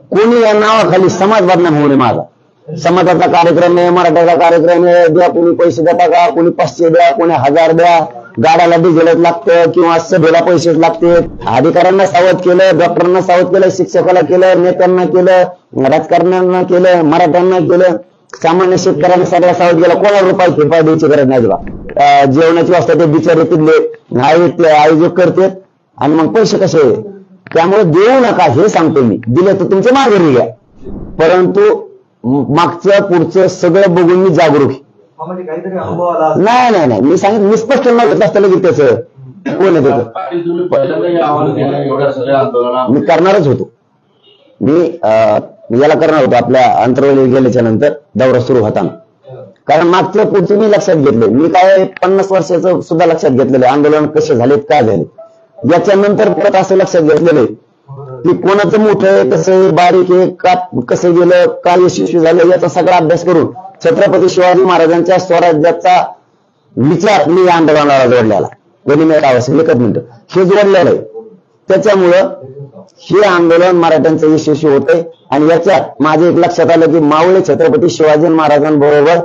कोणी या नावाखाली समाज बदनाम होऊ नये माझा. समाजाचा कार्यक्रम आहे, मराठ्याचा कार्यक्रम आहे, द्या कोणी पैसे देता का, कोणी 500 द्या, कोणी 1000 द्या, गाड्याला डिझेलच लागतं किंवा सभेला पैसेच लागते. अधिकाऱ्यांना सावध केलं, डॉक्टरांना सावध केलं, शिक्षकाला केलं, नेत्यांना केलं, राजकारण्यांना केलं, मराठ्यांना केलं, सामान्य शेतकऱ्यांना सगळ्या सावध केलं. कोणाला रुपये फिरपाय द्यायची गरज नाही बा. जेवणाची व्यवस्था ते बिचारे तिथले आयोजक करतात आणि मग पैसे कसे. त्यामुळे देऊ नका हे सांगतो मी. दिले तर तुमचे माघारी घ्या, परंतु मागचं पुढचं सगळं बघून मी जागरूक. नाही नाही नाही, मी सांगितलं, मी स्पष्ट नव्हतं असतं लगेच त्याचं कोण आहे त्याचं. मी करणारच होतो. मी याला करणार होतो आपल्या अंतरवली गेल्याच्या नंतर दौरा सुरू होताना. कारण मागचं पुढचं मी लक्षात घेतले. मी काय 50 वर्षाचं सुद्धा लक्षात घेतलेलं आंदोलन कसे झालेत, काय झाले. याच्यानंतर परत असं लक्षात घेतलेलं की कोणाचं मोठं आहे, कसं आहे, बारीक आहे, का कसं गेलं, काय यशस्वी झालं, याचा सगळा अभ्यास करून छत्रपती शिवाजी महाराजांच्या स्वराज्याचा विचार मी या आंदोलनाला जोडलेला. गनिमेट आवश्यक 1 मिनिट हे जोडलेलं आहे. त्याच्यामुळं हे आंदोलन मराठ्यांचं यशस्वी होतंय. आणि याच्यात माझे एक लक्षात आलं की मावळे छत्रपती शिवाजी महाराजांबरोबर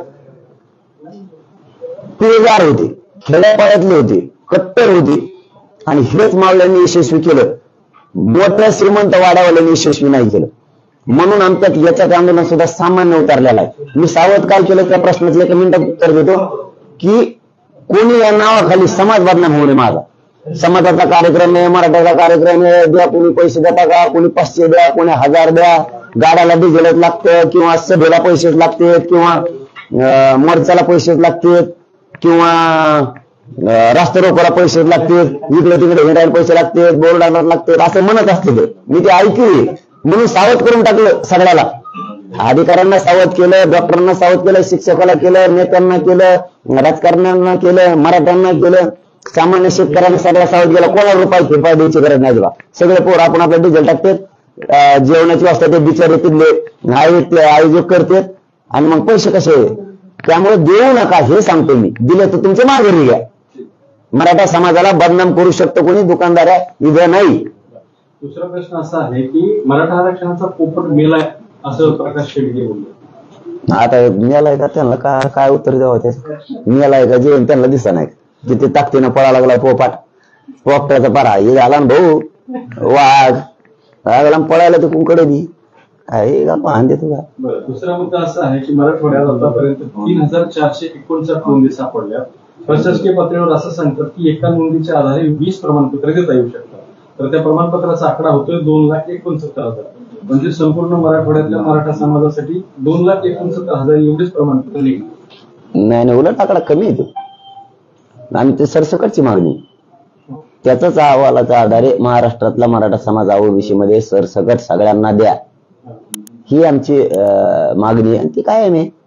पिळगार होते, खेड्यापाड्यातले होते, कट्टर होते, आणि हेच मावळ्यांनी यशस्वी केलं. मोठ्या श्रीमंत वाड्यावाल्यांनी यशस्वी नाही केलं. म्हणून आमच्यात याच्यात आंदोलन सुद्धा सामान्य उतरलेला आहे. मी सावध काय केलं त्या प्रश्नाचं 1 मिनिटात उत्तर देतो की कोणी या नावाखाली समाज बदनाम होऊ नये माझा. समाजाचा कार्यक्रम आहे, मराठ्याचा कार्यक्रम आहे, द्या कोणी पैसे देता का, कोणी 500 द्या, कोणी 1000 द्या, गाड्याला डिझेलच लागतं किंवा सभेला पैसेच लागतात किंवा मोर्चाला पैसेच लागतात किंवा रास्ता रोकोला पैसे लागतात, इकडे तिकडे हिंडायला पैसे लागतात, बोर्डाला लागतात असं म्हणत असते. मी ते ऐकली म्हणून सावध करून टाकलं सगळ्याला. अधिकाऱ्यांना सावध केलं, डॉक्टरांना सावध केलं, शिक्षकाला केलं, नेत्यांना केलं, राजकारण्यांना केलं, मराठ्यांना केलं, सामान्य शेतकऱ्यांना सगळ्या सावध केलं. कोणाला रुपये फिरपाय द्यायची गरज नाही बा. सगळे पोर आपण आपलं डिझेल टाकतात, जेवणाची व्यवस्था ते बिचारे तिथले आयोजक करतात आणि मग पैसे कसे. त्यामुळे देऊ नका हे सांगतो मी. दिले तर तुमचे माघारी घ्या. मराठा समाजाला बदनाम करू शकतो कोणी, दुकानदार इथं नाही. दुसरा प्रश्न असा आहे की मराठा आरक्षणाचा पोपट मेलाय असं प्रकाश शेडगे बोलले. आता मेलाय का, त्यांना काय उत्तर द्यावं त्याचं. मेलाय का जेवण त्यांना दिसत नाही. तिथे ताकदीनं पळा लागला पोपटाचा पारा हे झाला ना भाऊ, वाघ लागला पळायला ते कुंकडे बी आहे का पाहन देतो का. दुसरा मुद्दा असा आहे की मराठवाड्यात आतापर्यंत 3449 नोंदी सापडल्या. प्रशासकीय पातळीवर असं सांगतात की एका नोंदीच्या आधारे 20 प्रमाणपत्र देता येऊ शकतात. तर त्या प्रमाणपत्राचा आकडा होतोय 2,69,000. म्हणजे संपूर्ण मराठवाड्यातल्या मराठा समाजासाठी 2,69,000 एवढीच प्रमाणपत्र निघतात. नाही, उलट आकडा कमी येतो आणि ते सरसकटची मागणी. त्याचाच अहवालाच्या आधारे महाराष्ट्रातला मराठा समाज ओबीसी मध्ये सरसकट सगळ्यांना द्या ही आमची मागणी आहे. आणि ती कायम आहे.